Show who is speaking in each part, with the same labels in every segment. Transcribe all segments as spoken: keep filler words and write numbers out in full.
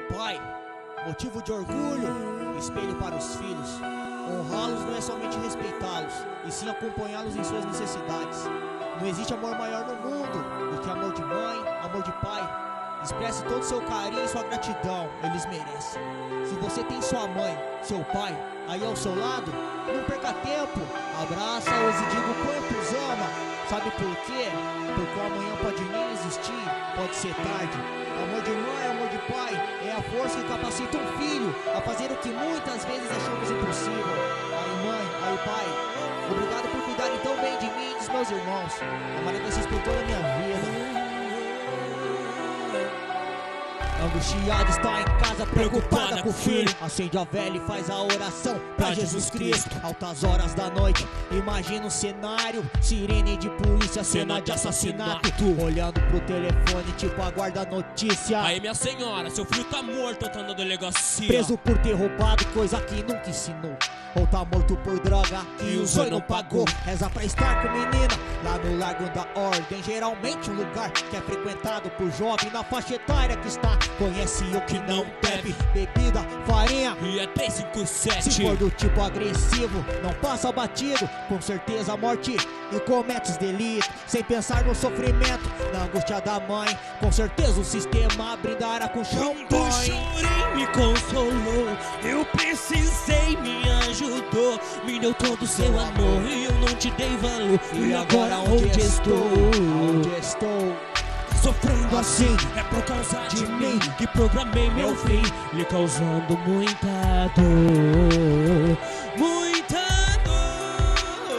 Speaker 1: Pai, motivo de orgulho, espelho para os filhos. Honrá-los não é somente respeitá-los, e sim acompanhá-los em suas necessidades. Não existe amor maior no mundo do que amor de mãe, amor de pai. Expresse todo o seu carinho e sua gratidão, eles merecem. Se você tem sua mãe, seu pai, aí ao seu lado, não perca tempo, abraça-os e diga o quanto os ama. Sabe por quê? Porque o amanhã pode nem existir, pode ser tarde. Amor de mãe, amor de pai, é a força que capacita um filho a fazer o que muitas vezes achamos impossível. Aí mãe, aí pai, obrigado por cuidarem tão bem de mim e dos meus irmãos. Amarei vocês por toda a minha vida. Angustiada está em casa, preocupada com o filho. Acende a vela e faz a oração pra Jesus Cristo. Altas horas da noite, imagina um cenário, sirene de polícia, cena de assassinato. Tu olhando pro telefone, tipo aguarda a notícia.
Speaker 2: Aí minha senhora, seu filho tá morto, tá na delegacia.
Speaker 1: Preso por ter roubado coisa que nunca ensinou. Ou tá morto por droga que o sonho não pagou. Reza pra estar com menina lá no Largo da Ordem. Geralmente um lugar que é frequentado por jovem na faixa etária que está. Conhece o que não deve, bebida, farinha
Speaker 2: e é três cinco sete.
Speaker 1: Se for do tipo agressivo, não passa batido. Com certeza a morte e comete os delitos. Sem pensar no sofrimento, na angústia da mãe. Com certeza o sistema brindará com champanhe.
Speaker 2: Quando chorei, me consolou. Eu precisei, me ajudou. Me deu todo o seu amor e eu não te dei valor.
Speaker 1: E agora onde estou? Onde estou?
Speaker 2: Sofrendo assim, é por causa de mim que programei meu fim, lhe causando muita dor, muita dor.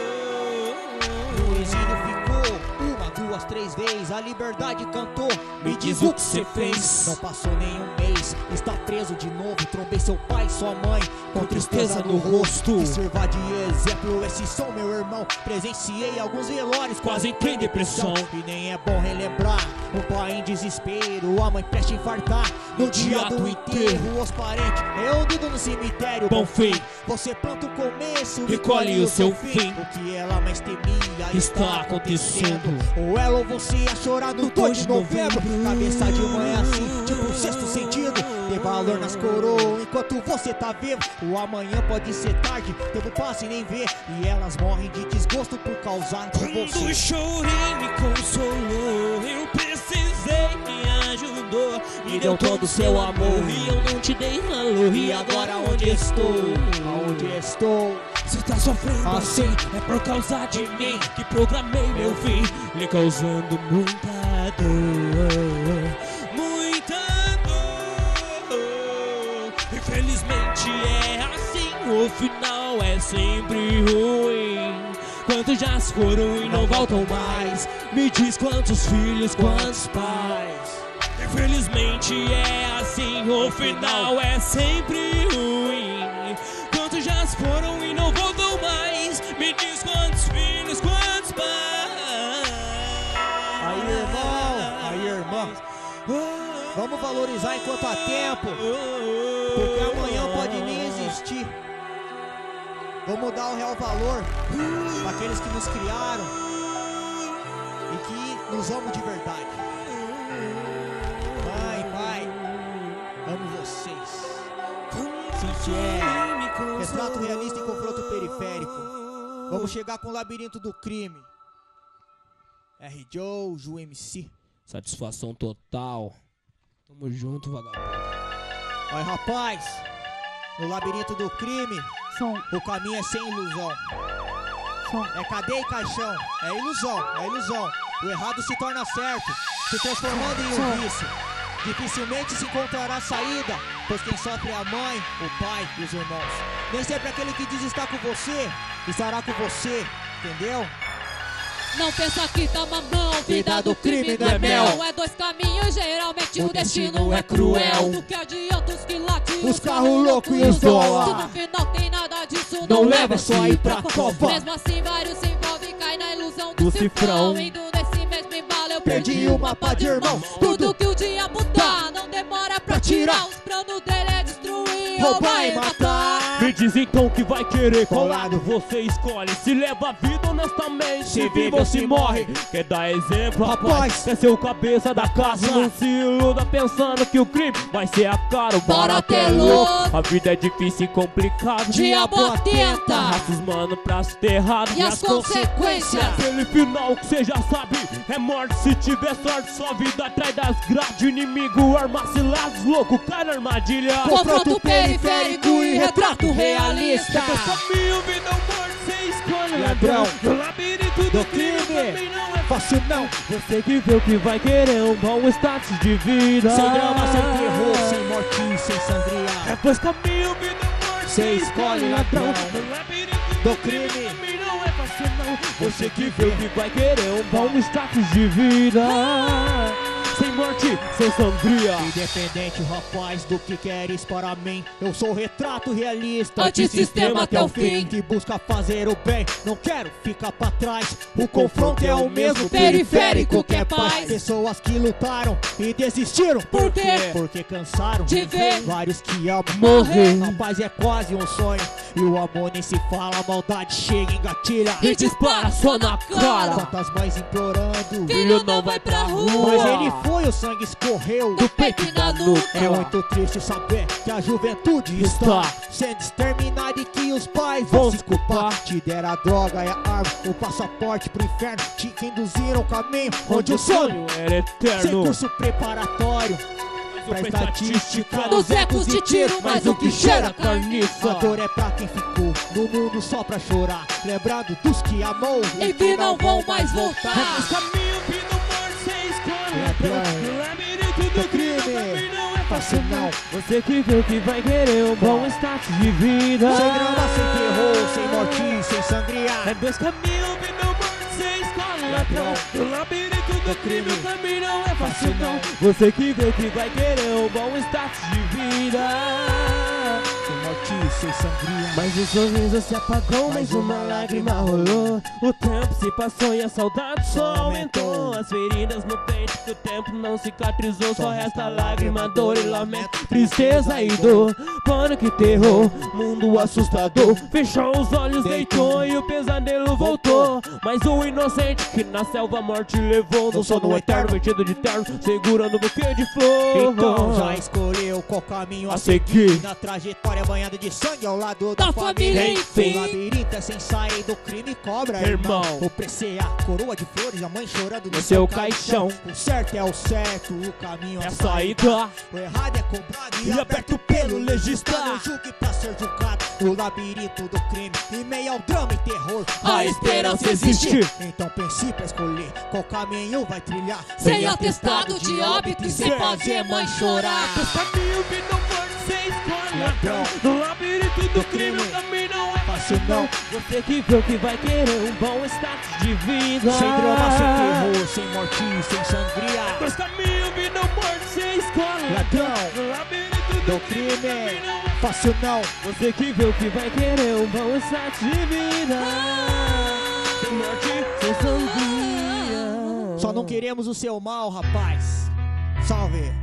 Speaker 1: No exílio ficou uma, duas, três vezes, a liberdade cantou.
Speaker 2: Me diz o que cê fez.
Speaker 1: Não passou nenhum mês, está preso de novo. Trombei seu pai e sua mãe com tristeza no rosto. Que sirva de exemplo, esses são meu irmão. Presenciei alguns velórios,
Speaker 2: quase entrei em depressão.
Speaker 1: E nem é bom relembrar o pai em desespero, a mãe prestes a infartar. No dia do enterro, os parentes reunidos no cemitério.
Speaker 2: Bom fim,
Speaker 1: você planta o começo
Speaker 2: e colhe o seu fim.
Speaker 1: O que ela mais temia
Speaker 2: está acontecendo.
Speaker 1: Ou ela ou você ia chorar no dois de novembro. Cabeça de mãe assim, tipo um sexto sentido. Tem valor nas coroas enquanto você tá vivo. O amanhã pode ser tarde, tempo passa e nem vê. E elas morrem de desgosto por causar de você.
Speaker 2: Quando chorei, me consolou. Eu precisei, me ajudou. Me deu todo o seu amor e eu não te dei valor.
Speaker 1: E agora onde estou? Aonde estou?
Speaker 2: Você tá sofrendo assim, é por causa de mim que programei meu fim, lhe causando muita dor, muita dor. Infelizmente é assim, o final é sempre ruim. Quantos já se foram e não voltam mais? Me diz quantos filhos, quantos pais? Infelizmente é assim, o final é sempre ruim. Quantos já se foram e não voltam mais? Me diz quantos filhos, quantos pais?
Speaker 1: Aí irmão, aí irmã, vamos valorizar enquanto há tempo, porque amanhã pode nem existir. Vamos dar o real valor para aqueles que nos criaram e que nos amam de verdade. Mãe, pai, amo vocês. Sim, é retrato realista em confronto periférico. Vamos chegar com o labirinto do crime. R. Joe, Ju M C.
Speaker 2: Satisfação total. Tamo junto, vagabundo.
Speaker 1: Vai, rapaz. No labirinto do crime,
Speaker 3: Som.
Speaker 1: o caminho é sem ilusão.
Speaker 3: Som.
Speaker 1: É cadeia e caixão. É ilusão, é ilusão. O errado se torna certo, se transformando em um vício. Dificilmente se encontrará saída, pois quem sofre é a mãe, o pai e os irmãos. Nem sempre aquele que diz estar com você, estará com você, entendeu?
Speaker 4: Não pensa que tá mamão,
Speaker 1: Vida do crime não é mel.
Speaker 4: É dois caminhos, geralmente
Speaker 1: O
Speaker 4: o destino
Speaker 1: destino
Speaker 4: é
Speaker 1: é
Speaker 4: cruel.
Speaker 1: cruel.
Speaker 4: Do que adianta os quilates,
Speaker 1: Os carros loucos e os dólar.
Speaker 4: Se no final tem nada disso,
Speaker 1: Não leva só ir pra cova.
Speaker 4: Mesmo assim vários se envolvem e caem na ilusão do,
Speaker 1: Do
Speaker 4: cifrão.
Speaker 1: cifrão.
Speaker 4: Indo nesse mesmo embalo eu
Speaker 1: Perdi
Speaker 4: perdi
Speaker 1: o mapa de irmão.
Speaker 4: Tudo que o diabo dá, não demora pra
Speaker 1: Pra tirar.
Speaker 4: tirar. Os planos dele é destruir,
Speaker 1: Roubar e matar.
Speaker 2: Me diz então que vai querer, qual lado você escolhe? Se leva a vida honestamente, se vive ou se morre. Quer dar exemplo, rapaz? É seu cabeça da casa. Não se iluda pensando que o crime vai ser a cara.
Speaker 4: Bora ter louco.
Speaker 2: A vida é difícil e complicada.
Speaker 4: Diabo atenta.
Speaker 2: Raças, mano, pra se ter errado.
Speaker 4: E as consequências?
Speaker 2: Aquele final que cê já sabe é morte. Se tiver sorte, sua vida atrás das grades. Inimigo, armas cilados, louco, cai na armadilha.
Speaker 4: Confronto periférico e retrato realista.
Speaker 2: Caminho, vida ou morte, cê escolhe.
Speaker 1: Ladrão
Speaker 2: No labirinto do,
Speaker 1: do
Speaker 2: crime,
Speaker 1: crime.
Speaker 2: também não é
Speaker 1: Fácil não,
Speaker 2: você que vê o que vai querer, um bom status de vida.
Speaker 1: sem drama, sem terror, sem morte, sem sangria.
Speaker 2: É pois caminho, vida ou morte,
Speaker 1: Cê escolhe, ladrão
Speaker 2: No labirinto
Speaker 1: do
Speaker 2: do
Speaker 1: crime.
Speaker 2: crime também não é fácil não. Você que vê o que vai querer, um bom status de vida. Sem morte, sem sangria.
Speaker 1: Independente, rapaz, do que queres para mim, eu sou retrato realista,
Speaker 4: Antissistema até o fim.
Speaker 1: que busca fazer o bem, não quero ficar pra trás. O confronto é o mesmo,
Speaker 4: periférico que é paz.
Speaker 1: Pessoas que lutaram e desistiram.
Speaker 4: Por quê?
Speaker 1: Porque cansaram
Speaker 4: De ver
Speaker 1: vários que amam
Speaker 4: morrer.
Speaker 1: A paz é quase um sonho e o amor nem se fala, a maldade chega e engatilha
Speaker 4: E dispara só na cara.
Speaker 1: Quantas mães implorando,
Speaker 4: Filho não vai pra rua.
Speaker 1: mas ele foi, o sangue escorreu
Speaker 4: Do peito e na nuca.
Speaker 1: É muito triste saber que a juventude está sendo exterminada e que os pais vão se culpar. Te deram a droga e a arma, o passaporte pro inferno, te induziram o caminho onde o sonho
Speaker 2: era
Speaker 1: sem
Speaker 2: eterno.
Speaker 1: curso preparatório pra estatística
Speaker 4: Dos ecos de tiro, mas o que cheira carniça.
Speaker 1: A dor é pra quem ficou no mundo só pra chorar, lembrando dos que amou
Speaker 4: E que não vão mais voltar.
Speaker 2: Caminho, vida ou morte, cê escolhe.
Speaker 1: Ladrão
Speaker 2: No labirinto do crime também não é
Speaker 1: fácil não,
Speaker 2: Você que vê o que vai querer, um bom status de vida.
Speaker 1: sem drama, sem terror, sem morte, sem sangria.
Speaker 2: É dois caminhos, vida ou morte, cê escolhe. Ladrão, no labirinto do crime, o caminho não é fácil não. Você que vê o que vai querer, um bom status de vida.
Speaker 1: Sem morte, sem sangria.
Speaker 2: Mas o sorriso se apagou, mas uma lágrima rolou. O tempo se passou e a saudade só aumentou. As feridas no peito que o tempo não cicatrizou. Só resta lágrima, dor e lamento, tristeza e dor. Pânico e terror, mundo assustador. Fechou os olhos, deitou e o pesadelo voltou. Mas o inocente que na selva a morte levou, no sono eterno, vestido de terno, segurando um buquê de flor.
Speaker 1: Então já escolheu qual caminho a
Speaker 2: A seguir.
Speaker 1: seguir. Na trajetória banhada de sangue ao lado da,
Speaker 4: Da família, enfim.
Speaker 1: O labirinto é sem sair do crime cobra,
Speaker 2: Irmão.
Speaker 1: O prece é a coroa de flores, a mãe chorando no
Speaker 2: No
Speaker 1: seu
Speaker 2: seu
Speaker 1: caixão.
Speaker 2: caixão.
Speaker 1: O certo é o certo, o caminho
Speaker 2: É
Speaker 1: a
Speaker 2: a
Speaker 1: saída.
Speaker 2: saída.
Speaker 1: O errado é cobrado e,
Speaker 2: E
Speaker 1: aberto pelo legista. Não julgue pra ser julgado. O labirinto do crime, em meio ao drama e terror,
Speaker 4: A esperança existe.
Speaker 1: Então pense pra escolher qual caminho vai trilhar.
Speaker 4: Sem atestado de óbito e sem fazer mãe chorar.
Speaker 2: Caminho, vida ou morte, cê escolhe.
Speaker 1: Ladrão
Speaker 2: No labirinto do
Speaker 1: do
Speaker 2: crime,
Speaker 1: crime,
Speaker 2: o caminho não é
Speaker 1: fácil não,
Speaker 2: Você que vê o que vai querer, um bom status de vida.
Speaker 1: sem drama, sem terror, sem morte, sem sangria.
Speaker 2: Dois caminhos, vida ou morte, cê escolhe.
Speaker 1: Ladrão
Speaker 2: No labirinto do,
Speaker 1: do
Speaker 2: crime,
Speaker 1: crime,
Speaker 2: também não é
Speaker 1: fácil não,
Speaker 2: Você que vê o que vai querer, um bom status de vida. Sem morte, sem sangria.
Speaker 1: só não queremos o seu mal, rapaz. Salve!